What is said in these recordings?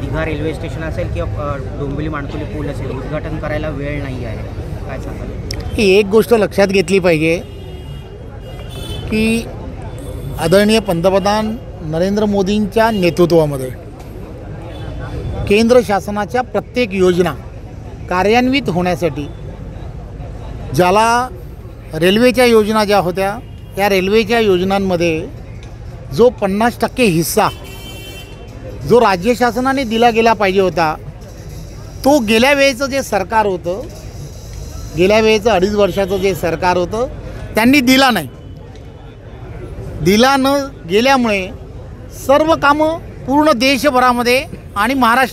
Digha railway station असेल किंवा डोंबिवली माणकोली पूल असेल, उद्घाटन करायला वेळ नाही आहे, काय सांगाल? ही एक गोष्ट लक्षात घेतली पाहिजे की आदरणीय पंतप्रधान नरेंद्र मोदींच्या नेतृत्वामध्ये केंद्र शासनाच्या प्रत्येक योजना कार्यान्वित होण्यासाठी ज्याला रेल्वेच्या योजना ज्या होत्या त्या रेल्वेच्या योजनांमध्ये जो 50% हिस्सा जो राज्य शासनाने दिला गेला पाहिजे होता, तो गेल्या वेळेचं जे सरकार होतं, गेल्या वेळेचं 2.5 वर्षाचं जे सरकार होतं त्यांनी दिला नाही. दिला न गेल्यामुळे सर्व कामं पूर्ण देशभरामध्ये आणि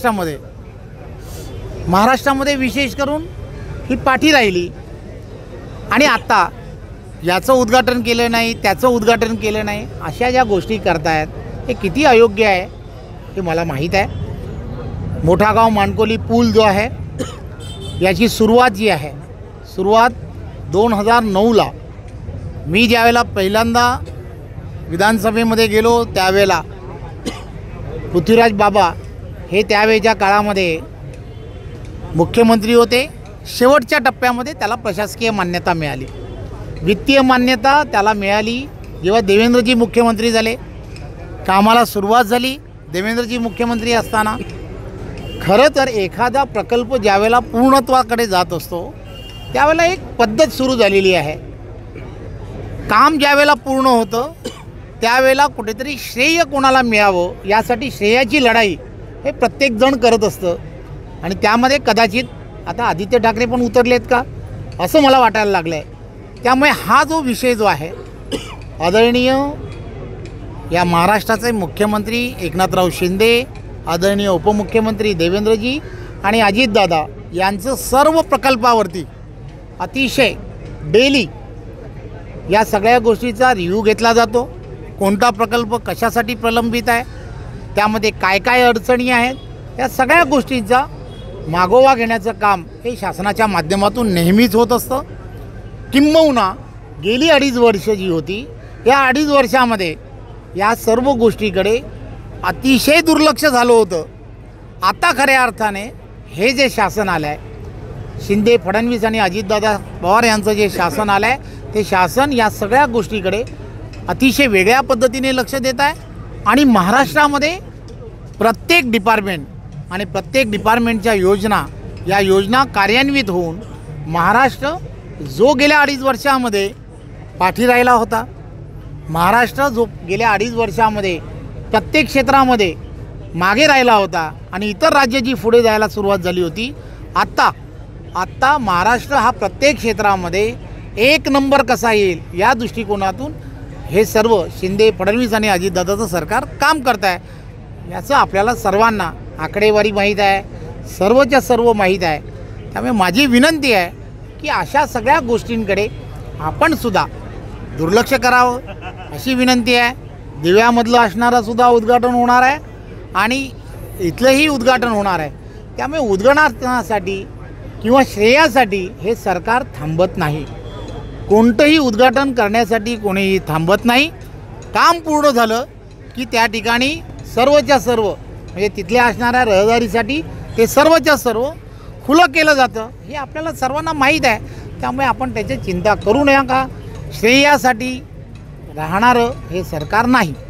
महाराष्ट्रामध्ये विशेष करून ही पाठी राहिली. आणि आत्ता याचं उद्घाटन केलं नाही, त्याचं उद्घाटन केलं नाही, अशा ज्या गोष्टी करतायत हे किती अयोग्य आहे हे मला माहीत आहे. मोठागाव माणकोली पूल जो आहे याची सुरुवात जी आहे, सुरुवात 2009ला मी ज्यावेळेला पहिल्यांदा विधानसभेमध्ये गेलो त्यावेळेला पृथ्वीराज बाबा हे त्यावेळेच्या काळामध्ये मुख्यमंत्री होते. शेवटच्या टप्प्यामध्ये त्याला प्रशासकीय मान्यता मिळाली, वित्तीय मान्यता त्याला मिळाली जेव्हा देवेंद्रजी मुख्यमंत्री झाले. कामाला सुरुवात झाली देवेंद्रजी मुख्यमंत्री असताना. खरं तर एखादा प्रकल्प ज्यावेळेला पूर्णत्वाकडे जात असतो त्यावेळेला एक पद्धत सुरू झालेली आहे. काम ज्यावेळेला पूर्ण होतं त्यावेळेला कुठेतरी श्रेय कोणाला मिळावं यासाठी श्रेयाची लढाई हे प्रत्येकजण करत असतं. आणि त्यामध्ये कदाचित आता आदित्य ठाकरे पण उतरलेत का असं मला वाटायला लागलं आहे. त्यामुळे हा जो विषय जो आहे, आदरणीय या महाराष्ट्राचे मुख्यमंत्री एकनाथराव शिंदे, आदरणीय उपमुख्यमंत्री देवेंद्रजी आणि अजितदादा यांचं सर्व प्रकल्पावरती अतिशय डेली या सगळ्या गोष्टीचा रिव्ह्यू घेतला जातो. कोणता प्रकल्प कशासाठी प्रलंबित आहे, त्यामध्ये काय काय अडचणी आहेत, या सगळ्या गोष्टींचा मागोवा घेण्याचं काम हे शासनाच्या माध्यमातून नेहमीच होत असतं. किंबहुना गेली 2.5 वर्ष जी होती, या 2.5 वर्षामध्ये या सर्व गोष्टीकडे अतिशय दुर्लक्ष झालं होतं. आता खऱ्या अर्थाने हे जे शासन आलं आहे, शिंदे फडणवीस आणि अजितदादा पवार यांचं जे शासन आलं आहे, ते शासन या सगळ्या गोष्टीकडे अतिशय वेगळ्या पद्धतीने लक्ष देत आहे. आणि महाराष्ट्रामध्ये प्रत्येक डिपार्टमेंट आणि प्रत्येक डिपार्टमेंटच्या या योजना कार्यान्वित होऊन महाराष्ट्र जो गेल्या 2.5 वर्षामध्ये पाठी राहिला होता, महाराष्ट्र जो गेल्या 2.5 वर्षामध्ये प्रत्येक क्षेत्रामध्ये मागे राहिला होता आणि इतर राज्य जी पुढे जायला सुरुवात झाली होती, आत्ता महाराष्ट्र हा प्रत्येक क्षेत्रामध्ये 1 नंबर कसा येईल या दृष्टिकोनातून हे सर्व शिंदे फडणवीस आणि अजितदादाचं सरकार काम करत आहे. याचं आपल्याला सर्वांना आकडेवारी माहीत आहे, सर्वच्या सर्व माहीत आहे. त्यामुळे माझी विनंती आहे की अशा सगळ्या गोष्टींकडे आपणसुद्धा दुर्लक्ष करावं अशी विनंती आहे. दिव्यामधलं असणारंसुद्धा उद्घाटन होणार आहे आणि इथलंही उद्घाटन होणार आहे. त्यामुळे उद्घाटनासाठी किंवा श्रेयासाठी हे सरकार थांबत नाही. कोणतंही उद्घाटन करण्यासाठी कोणीही थांबत नाही. काम पूर्ण झालं की त्या ठिकाणी सर्वच्या सर्व म्हणजे तिथल्या असणाऱ्या रहदारीसाठी ते सर्वच्या सर्व खुलं केलं जातं, हे आपल्याला सर्वांना माहीत आहे. त्यामुळे आपण त्याची चिंता करू नये का. श्रेयासाठी राहणारं हे सरकार नाही.